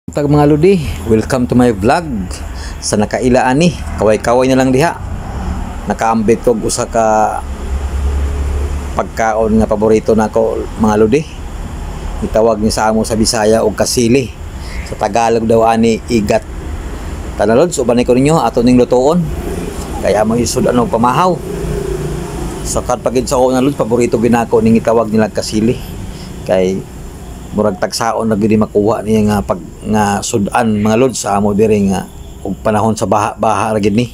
Tag mga ludi, welcome to my vlog. Sa nakailaan ni, kaway-kaway na lang diha. Nakaambit ko usa ka pagkaon nga paborito nako mga ludi. Itawag ni sa amo sa Bisaya og kasili. Sa Tagalog daw ani igat. Tanalod uban ko ninyo ato ning lutoon. Kaya mo isud ano pamahaw. Sa kadpagid sa una lud paborito ginako ning itawag nila kasili. Kay murag tagsaon na gid makuha niya nga pag nga sudan mga lods sa amo diri nga og panahon sa baha ra gid ni.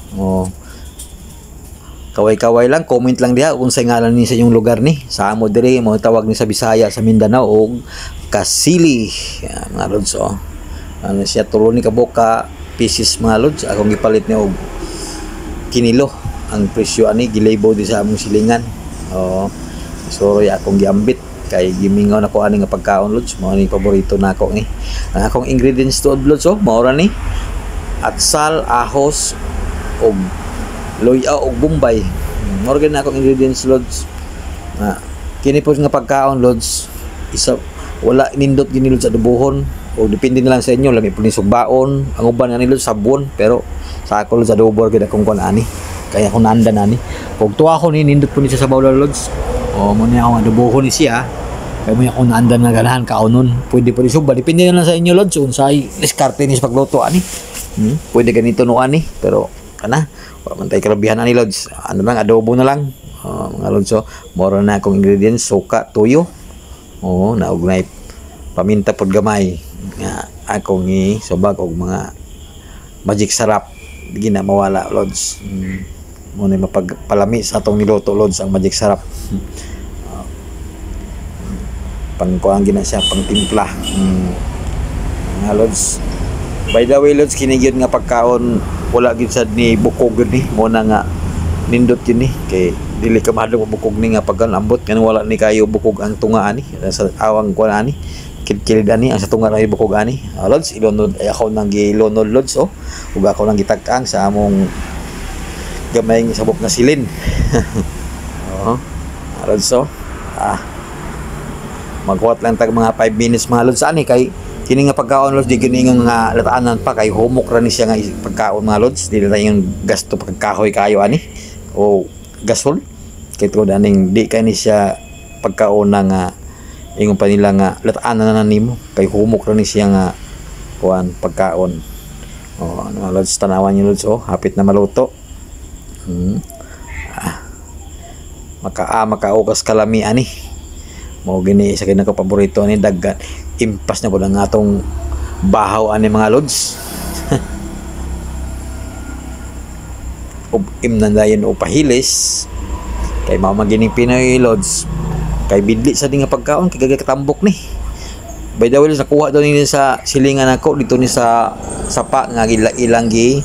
Kaway-kaway lang, comment lang diha kung sa ngalan ni sa inyong lugar ni. Sa amo diri mo tawag ni sa Bisaya sa Mindanao og kasili. Yan, mga lods ano siya tulo ni kaboka pieces mga lods. Akong gipalit ni og kinilo ang presyo ani gilabel di sa among silingan. So akong giambit kay gimingaw na ko ani nga pagkaon lods mo ni paborito nako ni. Ang akong ingredients to lods mao ra ni atsal, ahos og loya og bombay. Mao ra na akong ingredients lods. Kini po nga pagkaon lods isa wala nindot gini lods sa adobohon o depende na lang sa inyo lami po ni sugbaon ang uban ani lods sabon pero sa ako lods adobo gid akong kuan ani kaya ako nanda nani og tuwa ko ni nindot po ni sa sabaw lods. Mo niya akong adobohon ni siya. Kaya mo niya akong naandan na ganahan kaunon. Pwede po rin suba. Depende na lang sa inyo, Lods. Kung sa'y diskarte ni sa pagluto, ani. Pwede ganito no, ani. Pero, kana, wala man tayo karabihan, ani, Lods. Ano lang, adobo na lang. Mga Lods, moro na akong ingredients. Suka, tuyo. Naugnay. Paminta pod gamay. Akong subag og mga magic sarap. Hindi na mawala, Lods. Muna mapagpalami sa atong niluto lods ang magic sarap. Pangkuang gina siya pang timpla. Nga lods. By the way lods kini gyud nga pagkaon wala gyud sad ni bukog gyud ni muna nga nindot yun ni kay dili ka mahadlok bukog ni nga pagkan ambot kan wala ni kayo bukog ang tunga ani sa awang kuan ani kilid ani ang sa tunga ra bukog ani. Lods ilonod ay ako nang gilonod lods ug ako nang gitag-ang sa among gamay ng sabok na silin. Lods magkuhat lang tag mga 5 minutes mga lods ani kay kini nga pagkaon lods di gini nga lataanan pa kay humok ra ni siya nga pagkaon mga lods di na yung gasto pagkahoy kayo ani o gasol kay to daning di kay ni siya pagkaon na nga ingon pa nila nga lataanan na nimo kay humok ra ni siya nga kuan pagkaon. Ano lods tanawan niyo lods hapit na maluto. Makaukas kalami ani mao gini sa kinaka paborito ni daggan impas na pud ang atong bahaw ani mga lods. Ug imnandayon o pahilis kay mao magining Pinoy lods kay bidli sa di nga pagkaon kay gagakatambok ni. By the way nakuha daw ni sa silingan ako dito ni sa sapa nga ilang gi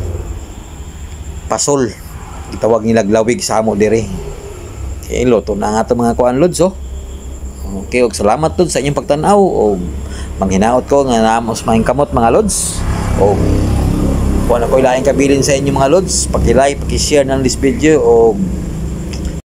pasol itawag nila glawig sa amo diri. Okay, luto na nga ito mga kuan lods Okay, og salamat lods sa inyong pagtanaw og manghinaot ko nga naamos maing kamot mga lods og kung ano ko ilaing kabilin sa inyo mga lods paki-like, paki-share ng this video og